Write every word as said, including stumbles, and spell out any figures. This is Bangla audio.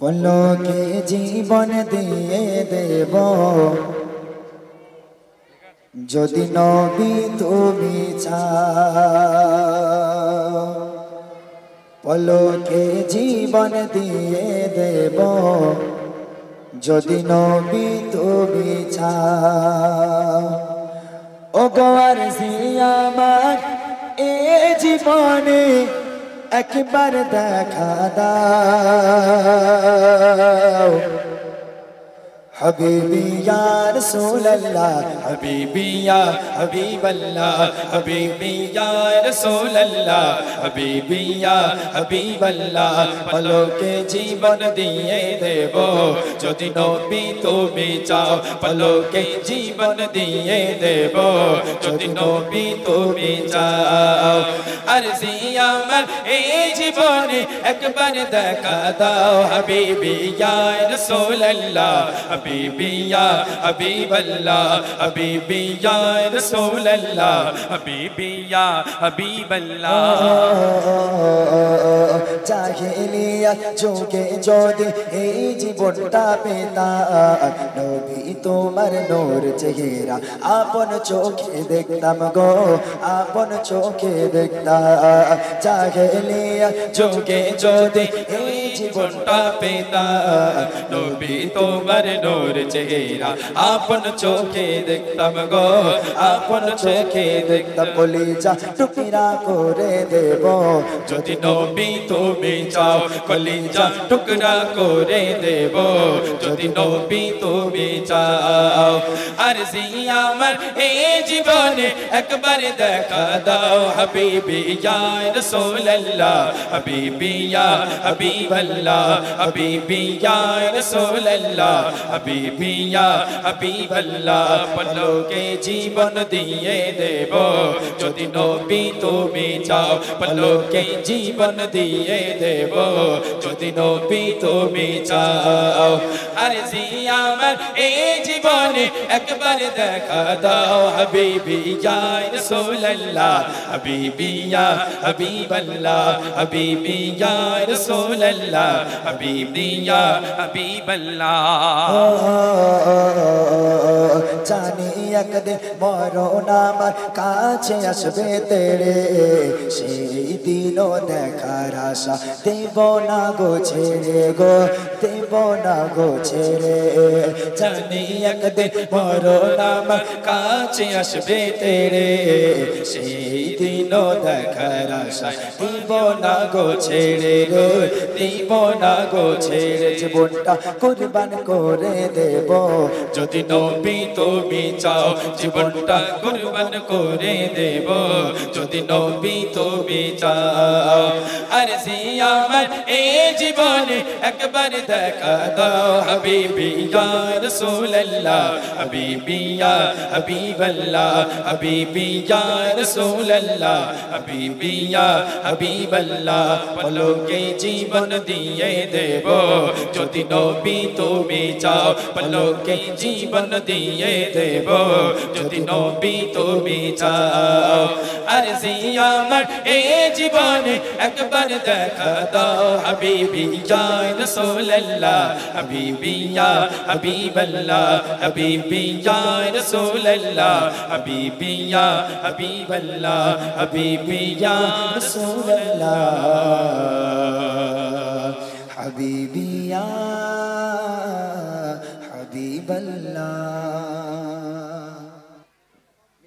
পলকে জীবন দিয়ে দেব যদি নবী তুমি চাও, পলকে জীবন দিয়ে দেব যদি নবী তুমি চাও। ও গো আরজি আমার এ জীবনে একবার দেখা দাও, হাবিবি ইয়া রাসূলুল্লাহ, হাবিবি ইয়া হাবিবাল্লাহ, হাবিবি ইয়া রাসূলুল্লাহ, হাবিবি ইয়া হাবিবাল্লাহ। পলকে জীবন দিয়ে দেব যদি নবী তুমি চাও, পলকে জীবন দিয়ে দেব যদি নবী তুমি চাও। আরজি আমার এই জীবনে একবার দেখা দাও, হাবিবি ইয়া রাসূলুল্লাহ, হাবিবি ইয়া হাবিবাল্লাহ, হাবিবি ইয়া রাসূলুল্লাহ, হাবিবি ইয়া হাবিবাল্লাহ। জাহেলিয়াত যুগে যদি এই জীবনটা পেতাম, নবী তোমার নূর চেহারা আপন চোখে দেখতাম গো, আপন চোখে দেখতাম। জাহেলিয়াত যুগে যদি এই জীবনটা পেতাম, নবী তোমার নূর চেহারা আপন চোখে দেখতাম গো, আপন চোখে দেখতাম। কলিজা টুকরা করে দেব যদি নবী তুমি চাও, কলিজা টুকরা করে দেব যদি নবী তুমি চাও। আরজি আমার এই জীবনে একবার দেখা দাও, হাবিবি ইয়া রাসূলুল্লাহ, হাবিবি ইয়া হাবিবাল্লাহ, হাবিবি ইয়া রাসূলুল্লাহ, হাবিবি ইয়া হাবিবাল্লাহ। পলকে জীবন দিয়ে দেব যদি নবী তুমি চাও, পলকে জীবন দিয়ে দেব যদি নবী তুমি চাও। আরজি আমার এই জীবনে একবার দেখা দাও, হাবিবি ইয়া রাসূলুল্লাহ, হাবিবি ইয়া হাবিবাল্লাহ, হাবিবি ইয়া রাসূলুল্লাহ, হাবিবি ইয়া হাবিবাল্লাহ। জানি একদিন মরণ আমার কাছে আসবে তেরে, সেই দিনও দেখার আশা দেব না গো ছেড়ে গো, দেব না গো ছেড়ে। জানি একদিন মরণ আমার কাছে আসবে তেরে, সেই দিনও দেখার আশা দিব না গো ছেড়ে রে, দিব না গো ছেড়ে। জীবনটা কুরবান করে দেব যদি নবী তুমি চাও, জীবনটা কুরবান করে দেব যদি নবী তুমি চাও। আরজি আমার এই জীবনে একবার দেখা দাও, হাবিবি ইয়া রাসূলুল্লাহ, হাবিবি ইয়া হাবিবাল্লাহ, হাবিবি ইয়া রাসূলুল্লাহ, হাবিবি ইয়া হাবিবাল্লাহ। পলকে জীবন দিয়ে দেব যদি নবী তুমি চাও, পলকে জীবন দিয়ে দেব যদি নবী তুমি চাও। আরজি আমার এই জীবনে একবার দেখা দাও, হাবিবি ইয়া রাসূলুল্লাহ, হাবিবি ইয়া হাবিবাল্লাহ, হাবিবি ইয়া রাসূলুল্লাহ, হাবিবি ইয়া হাবিবাল্লাহ, হাবিবি ইয়া রাসূলুল্লাহ, হাবিবি ইয়া হাবিবাল্লাহ।